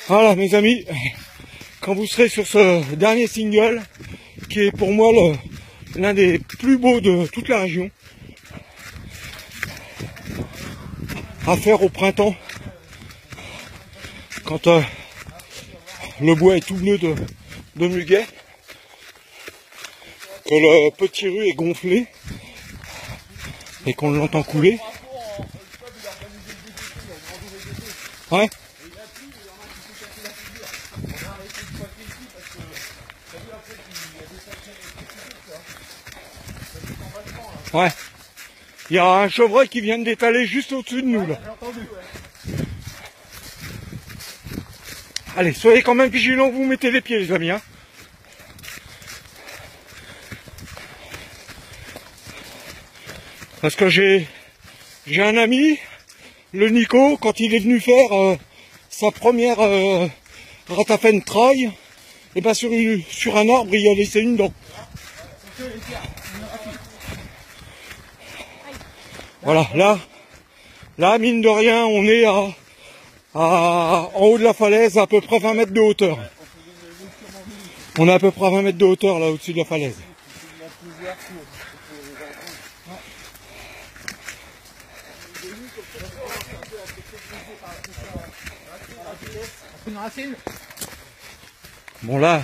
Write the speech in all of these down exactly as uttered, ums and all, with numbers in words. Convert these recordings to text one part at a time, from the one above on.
Voilà mes amis, quand vous serez sur ce dernier single, qui est pour moi l'un des plus beaux de toute la région, à faire au printemps, quand euh, le bois est tout bleu de, de muguet, que le petit rue est gonflé et qu'on l'entend couler. Ouais. Ouais. Il y a un chevreuil qui vient d'étaler juste au-dessus de nous là. Allez, soyez quand même vigilants, vous mettez les pieds les amis. Hein. Parce que j'ai j'ai un ami, le Nico, quand il est venu faire euh, sa première euh, ratafenne trail, et ben sur, une, sur un arbre il a laissé une dent. Voilà, là, là mine de rien, on est à, à en haut de la falaise, à peu près vingt mètres de hauteur. On est à peu près à vingt mètres de hauteur là au-dessus de la falaise. Bon là,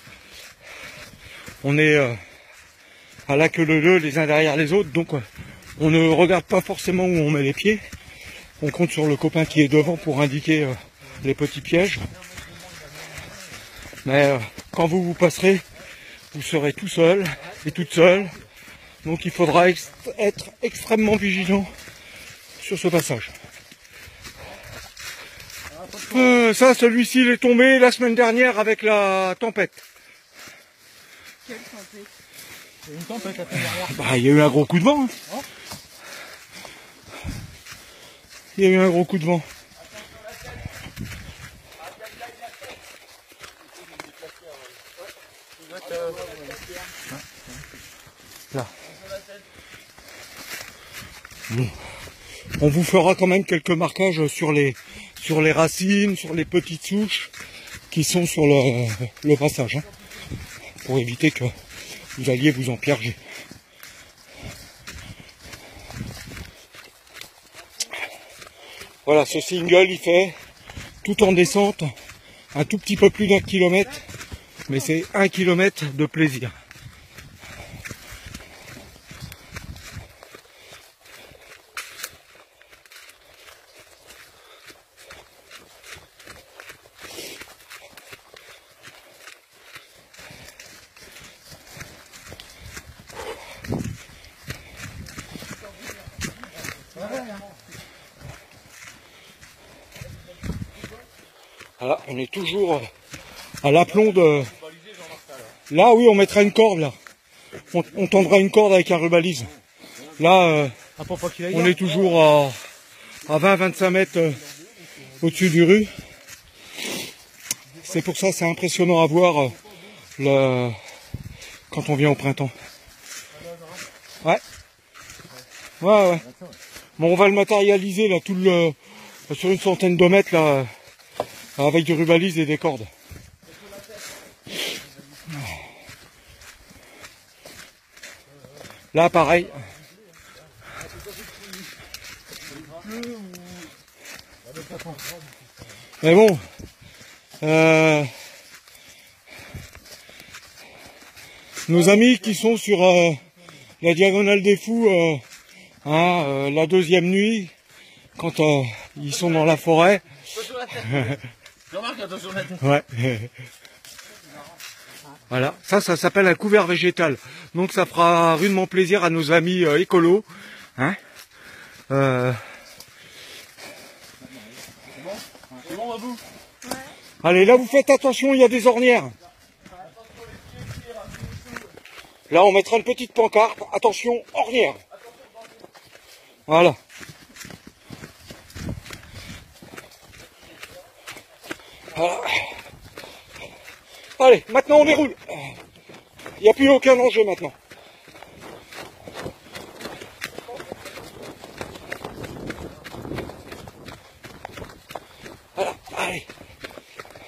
on est euh, à la queue leu les uns derrière les autres, donc euh, on ne regarde pas forcément où on met les pieds. On compte sur le copain qui est devant pour indiquer euh, les petits pièges. Mais euh, quand vous vous passerez, vous serez tout seul et toute seule. Donc il faudra ex être extrêmement vigilant sur ce passage. Euh, ça, celui-ci, il est tombé la semaine dernière avec la tempête. Quelle tempête? Il y a une tempête la semaine dernière. Bah, il y a eu un gros coup de vent. Hein. Oh. Il y a eu un gros coup de vent. Là. Bon. On vous fera quand même quelques marquages sur les sur les racines, sur les petites souches qui sont sur le, le passage, hein, pour éviter que vous alliez vous en pierger. Voilà, ce single il fait tout en descente un tout petit peu plus d'un kilomètre, mais c'est un kilomètre de plaisir. Voilà, on est toujours à l'aplomb de... Là, oui, on mettra une corde, là. On, on tendra une corde avec un rubalise. Là, euh, on est toujours à, à vingt à vingt-cinq mètres euh, au-dessus du rue. C'est pour ça, c'est impressionnant à voir euh, le... quand on vient au printemps. Ouais. Ouais, ouais. Bon, on va le matérialiser, là, tout le... sur une centaine de mètres, là, avec du rubalise et des cordes. Là, pareil. Mais bon, euh, nos amis qui sont sur euh, la diagonale des fous, euh, hein, euh, la deuxième nuit, quand euh, ils sont dans la forêt. Ouais. Voilà, ça, ça s'appelle un couvert végétal. Donc ça fera rudement plaisir à nos amis euh, écolos. Hein euh... C'est bon, Babou? Ouais. Allez, là vous faites attention, il y a des ornières. Là on mettra une petite pancarte, attention, ornières. Voilà. Voilà. Allez, maintenant on déroule. Il n'y a plus aucun enjeu maintenant. Voilà, allez.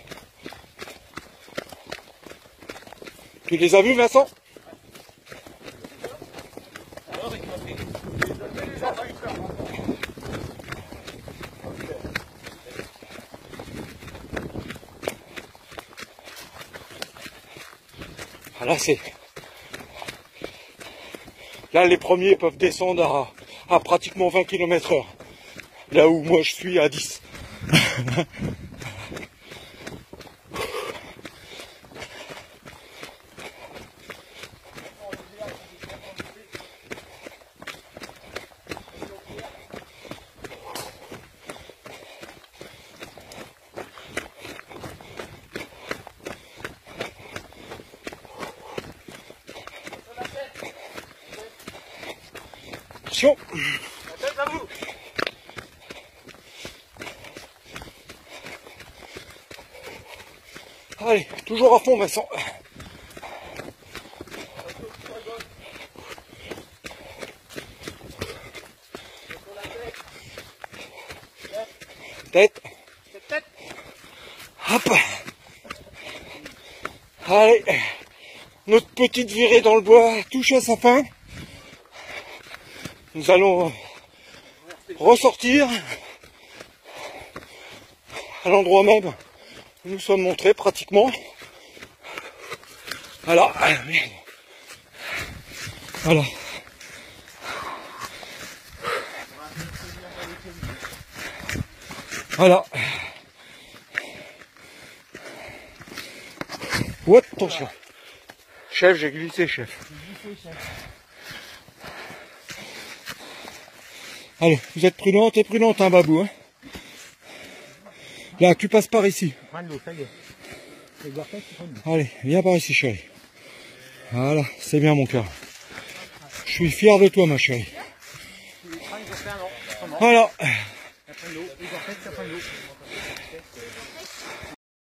Tu les as vus, Vincent? Ah, là, c'est... Là, les premiers peuvent descendre à, à pratiquement vingt kilomètres heure. Là où moi, je suis à dix. Attention. Allez, toujours à fond, Vincent. Tête. Hop. Allez, notre petite virée dans le bois touche à sa fin. Nous allons ressortir à l'endroit même où nous sommes montrés pratiquement. Voilà. Voilà. Voilà. Oh, attention. Chef, j'ai glissé, chef. Allez, vous êtes prudent, t'es prudente, hein, Babou, hein. Là, tu passes par ici. Allez, viens par ici, chérie. Voilà, c'est bien, mon cœur. Je suis fier de toi, ma chérie. Voilà.